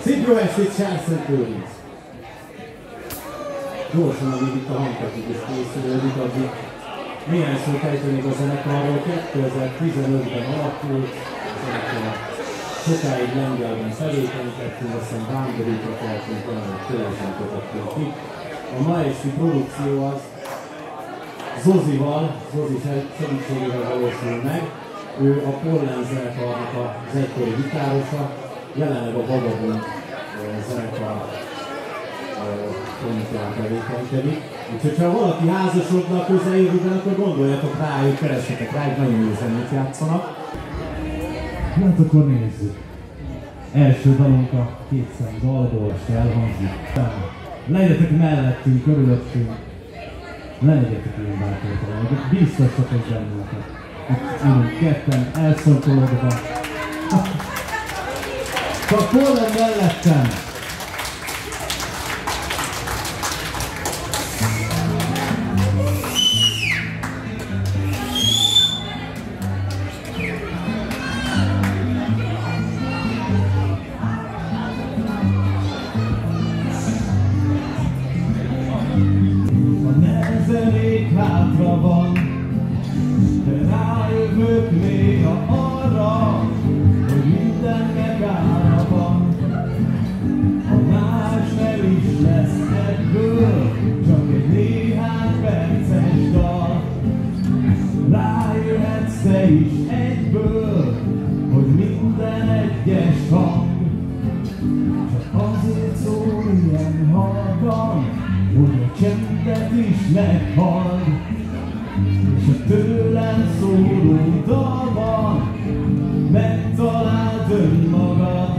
Szép jó estét, Sárszent Lőrinc! Gyorsan, amíg itt a hangtechnikus készülődik, addig néhány szót ejtenék a zenekarról. 2015-ben alakult, a zenekar sokáig Lengyelben tevékenykedtünk, aztán Vándorútra keltünk, valamint Tőzsön kötöttünk ki. A ma esti produkció az Zozi segítségével valósul meg. Ő a Pollen zenekarnak az egykori gitárosa, jelenleg a Vagabond zenekar frontján tevékenykedik. Úgyhogy ha valaki házasodna a közeljövőben, akkor gondoljatok rájuk, keressetek rájuk, nagyon jó zenét játszanak. Hát akkor nézzük. Első dalunk a kétszem dalból, és elhangzik. Legyetek mellettünk, körülöttünk. Ne legyetek ilyen bátortalanok, biztosatok bennünket. Itt ülünk ketten, elszorkolódva. A Pollen mellettem! A nehezelék hátra van, de rájövök néha arra, hogy minden megállva van. Ha más nem is lesz ebből, csak egy néhány perces dal. Rájöhetsz te is egyből, hogy minden egyes hang csak azért szól ilyen halkan, hogy a csendet is meghall. És a tőlem szóló dalban megtaláld önmagad.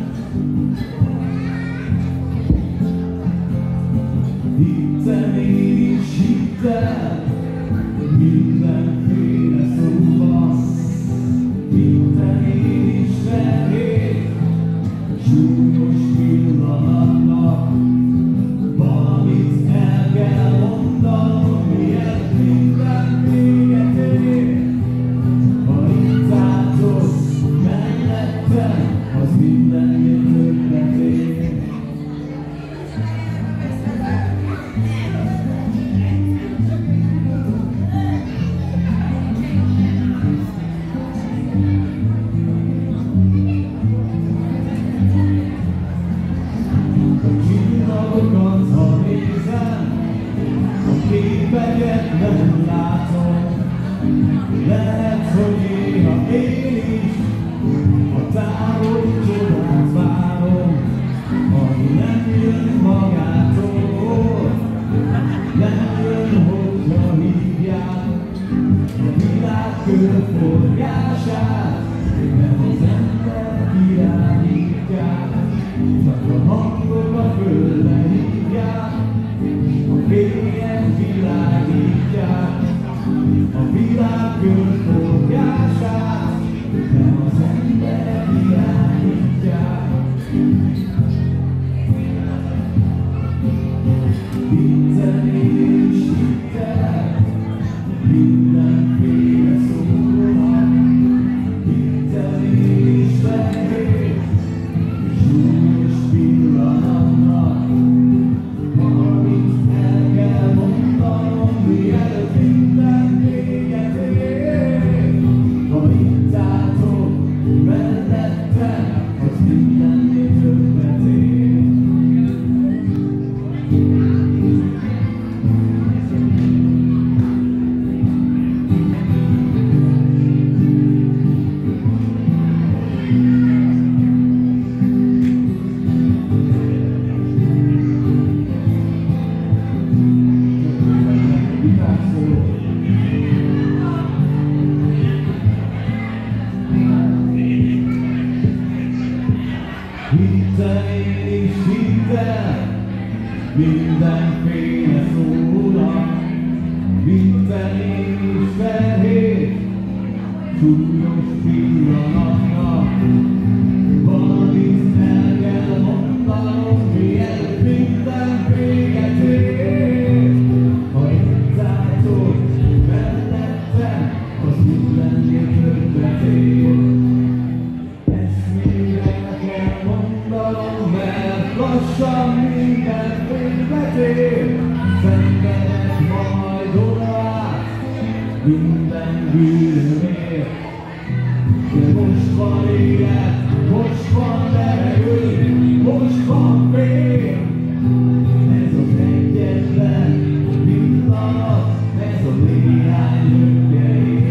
Hittem én is, hittem mindenféle szóban. Hittem én is remény súlyos pillanatnak. Valamit el kell mondanom, miért minden véget ér. Ha itt álltok mellettem, az mindenért többet ér. A csillagokat, ha nézem, a képeket nem látom. Lehet, hogy néha én is a távoli csodát várom, ami nem jön magától, nem jön, hogyha hívják a világ körforgását, nem az ember irányítják, csak a hangok a földre hívják, a fények világítják a világ körforgását, nem az ember irányítják. Hittem én is, hittem mindenféle szóban. Hittem én is remény súlyos pillanatnak. Valamit el kell mondanom, mielőtt minden véget ér. Ha itt álltok mellettem, az mindennél többet ér. Hittem én is, hittem mindenféle szónak. Hittem én is fehér súlyos pillanatnak. Valamit el kell mondanom, mielőtt minden véget ér. Ha itt álltok mellettem, az mindennél többet ér. Ezt még el kell mondanom, mert élet, most van levegő, most van fény. Ez az egyetlen pillanat, ez a néhány önkeim.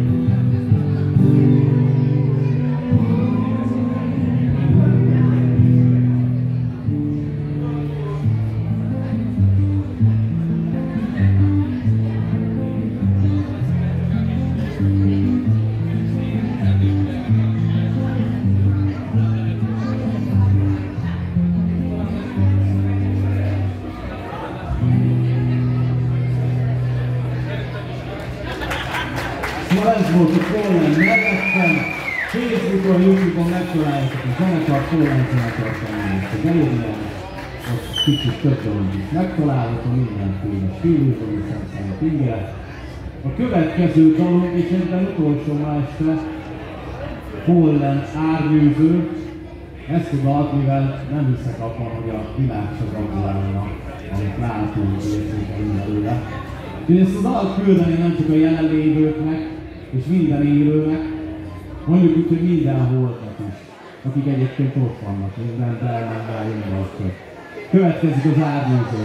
Szóval ez volt a Pollen mellettem. Facebookon, YouTube-on megtaláljátok a zenekar, Pollen zenekar találjátok. Az elérjen, ott kicsit több dolog is megtalálható, mindenféle stílusban, és aztán ingyen. A következő dalom, és egyben utolsó ma este, Pollen árnyűző. Ezt a dalt, mivel nem hiszek abban, hogy a világ se gratulálna, amit látunk, érzékelünk belőle. Úgyhogy ezt a dalt küldeni nem csak a jelenlévőknek, és minden élőnek, mondjuk úgy, hogy minden holtnak is, akik egyébként ott vannak, minden belmenben jönnek. Következik az árnyúzó.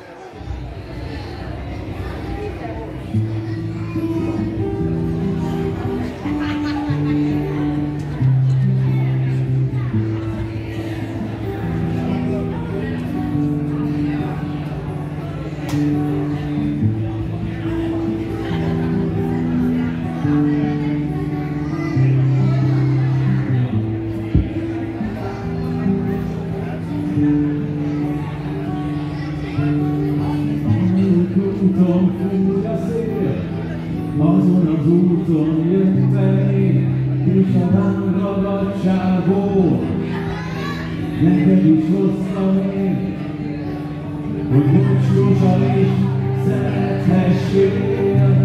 Úton fúj a szél, azon az úton jöttem én, és a ragadságból neked is hoztam én, hogy búcsúsan is szerethessél.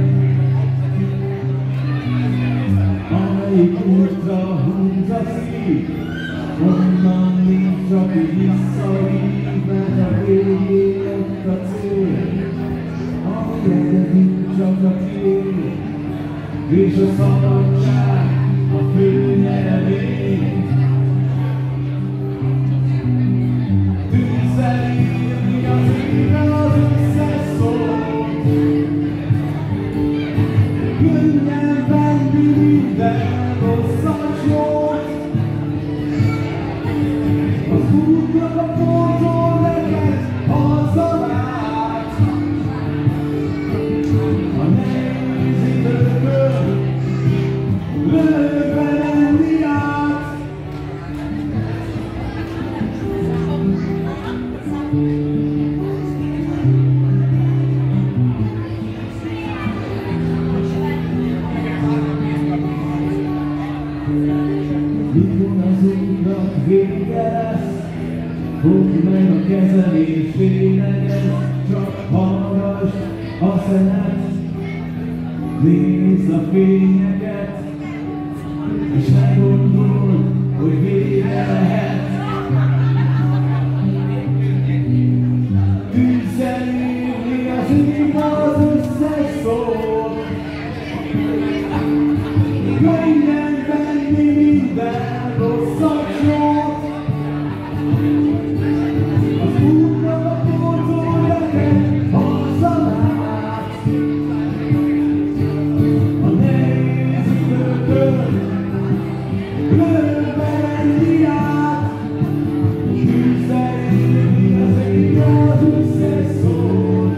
Amelyik útra húz a szív, onnan nincs, aki visszavív, mert a végén ott a cél. Nekünk csak a tiéd, és a szabadság a fő nyeremény. Tűzzel írni az éve az összes szót, könnyen venni minden rosszat jót. Az útnak a portól neked hazavágy. Mikor az útnak vége lesz, fogd meg a kezed és féleged, csak hallgass a szenet, nézd a fényeket, és ne gondold, hogy vége lehet. Tűzzel írni az ég az összes szót, könnyen venni minden rosszat jót. Az útnak a portól neked hazalát, a nehéz időkön örökbe menni át. Tűzzel írni az ég az összes szót,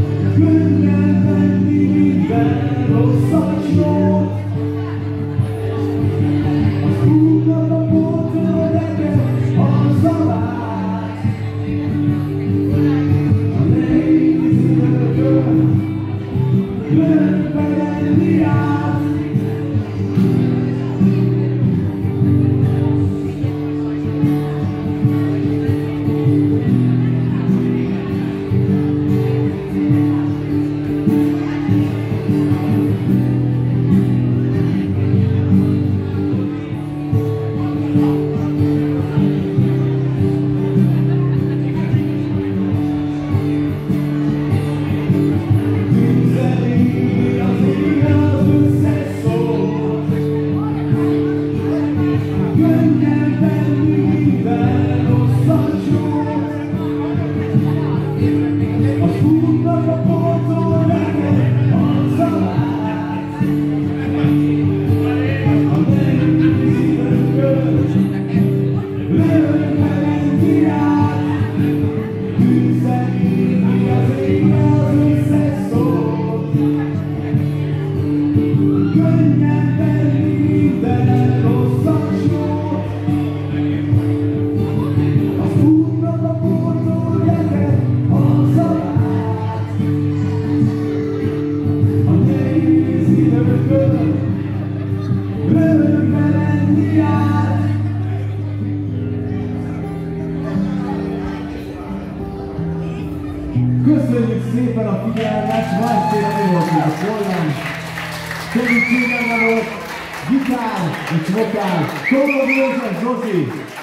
könnyen venni minden rosszat jót. minden rosszas volt. Az útnak a fordulják a szavát. A nehéz időkön örökbe lenni át. Köszönjük szépen a figyelmet, Vajtér Miholti a Pollan, segítségben volt, gitár és vokál, Tolog József Zsozsi.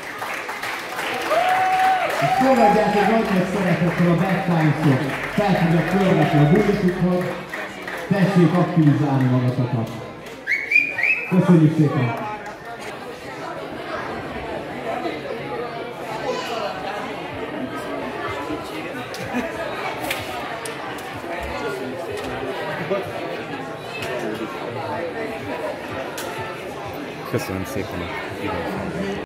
És fogadják egy nagy szeretettel a Bad Times-ot, fel tudják fölvetni a bulitukhoz, tessék aktivizálni magatokat. Köszönjük szépen! Köszönöm szépen a figyelmet!